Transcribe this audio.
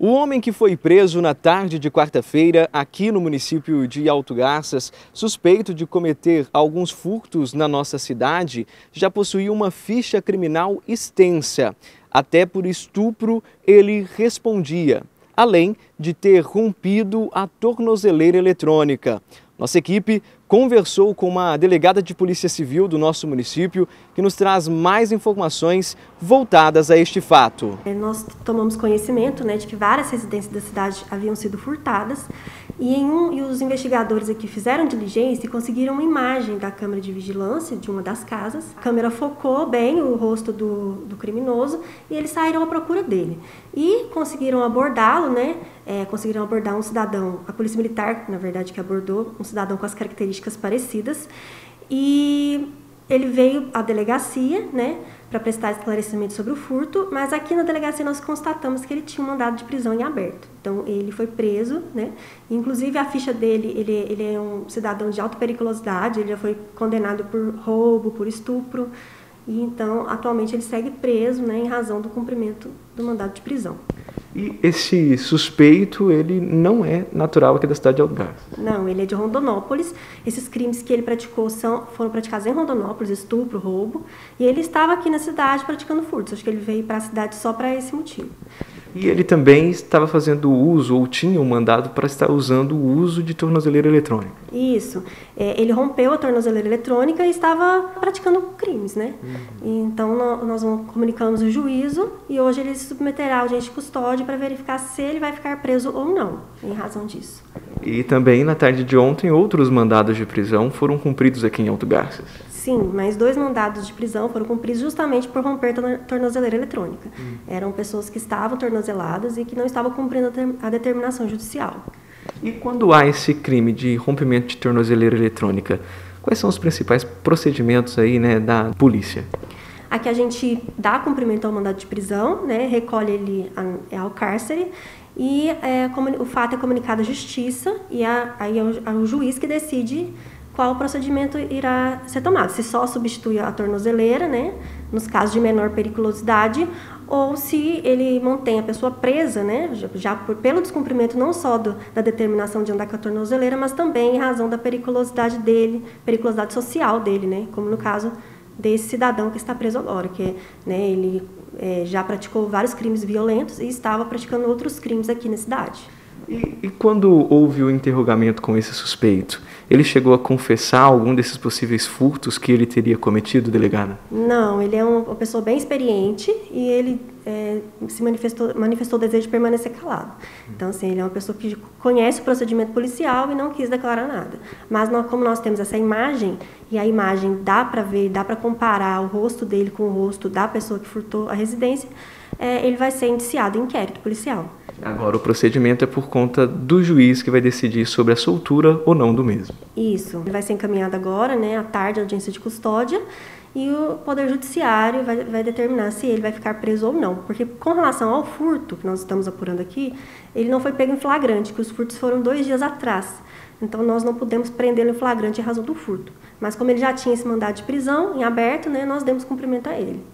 O homem que foi preso na tarde de quarta-feira aqui no município de Alto Garças, suspeito de cometer alguns furtos na nossa cidade, já possuía uma ficha criminal extensa. Até por estupro ele respondia, além de ter rompido a tornozeleira eletrônica. Nossa equipe conversou com uma delegada de Polícia Civil do nosso município que nos traz mais informações voltadas a este fato. Nós tomamos conhecimento, de que várias residências da cidade haviam sido furtadas e os investigadores aqui fizeram diligência e conseguiram uma imagem da câmera de vigilância de uma das casas. A câmera focou bem o rosto do criminoso e eles saíram à procura dele. E conseguiram abordá-lo, conseguiram abordar um cidadão, a Polícia Militar, na verdade, que abordou um cidadão com as características parecidas. E ele veio à delegacia, para prestar esclarecimento sobre o furto, mas aqui na delegacia nós constatamos que ele tinha um mandado de prisão em aberto. Então ele foi preso, Inclusive a ficha dele, ele é um cidadão de alta periculosidade, ele já foi condenado por roubo, por estupro, e então atualmente ele segue preso, em razão do cumprimento do mandado de prisão. E esse suspeito, ele não é natural aqui da cidade de Alto Garças? Não, ele é de Rondonópolis. Esses crimes que ele praticou foram praticados em Rondonópolis, estupro, roubo. E ele estava aqui na cidade praticando furtos. Acho que ele veio para a cidade só para esse motivo. E ele também estava fazendo uso, ou tinha um mandado para estar usando o uso de tornozeleira eletrônica? Isso. Ele rompeu a tornozeleira eletrônica e estava praticando crimes, Então, nós comunicamos o juízo e hoje ele se submeterá à audiência de custódia para verificar se ele vai ficar preso ou não, em razão disso. E também, na tarde de ontem, outros mandados de prisão foram cumpridos aqui em Alto Garças? Sim, mas 2 mandados de prisão foram cumpridos justamente por romper a tornozeleira eletrônica. Eram pessoas que estavam tornozeladas e que não estavam cumprindo a determinação judicial. E quando há esse crime de rompimento de tornozeleira eletrônica, quais são os principais procedimentos aí, da polícia? Aqui a gente dá cumprimento ao mandado de prisão, recolhe ele ao cárcere e o fato é comunicado à justiça e aí é o juiz que decide qual procedimento irá ser tomado. Se só substitui a tornozeleira, nos casos de menor periculosidade, ou se ele mantém a pessoa presa, já pelo descumprimento não só da determinação de andar com a tornozeleira, mas também em razão da periculosidade dele, periculosidade social dele, como no caso desse cidadão que está preso agora, que ele já praticou vários crimes violentos e estava praticando outros crimes aqui na cidade. E quando houve o interrogamento com esse suspeito, ele chegou a confessar algum desses possíveis furtos que ele teria cometido, delegada? Não, ele é uma pessoa bem experiente e ele se manifestou o desejo de permanecer calado. Então, assim, ele é uma pessoa que conhece o procedimento policial e não quis declarar nada. Mas como nós temos essa imagem, e a imagem dá para ver, dá para comparar o rosto dele com o rosto da pessoa que furtou a residência, ele vai ser indiciado em inquérito policial. Agora o procedimento é por conta do juiz que vai decidir sobre a soltura ou não do mesmo. Isso. Ele vai ser encaminhado agora, à tarde, à audiência de custódia, e o Poder Judiciário vai determinar se ele vai ficar preso ou não. Porque com relação ao furto, que nós estamos apurando aqui, ele não foi pego em flagrante, que os furtos foram 2 dias atrás. Então nós não podemos prendê-lo em flagrante em razão do furto. Mas como ele já tinha esse mandado de prisão em aberto, nós demos cumprimento a ele.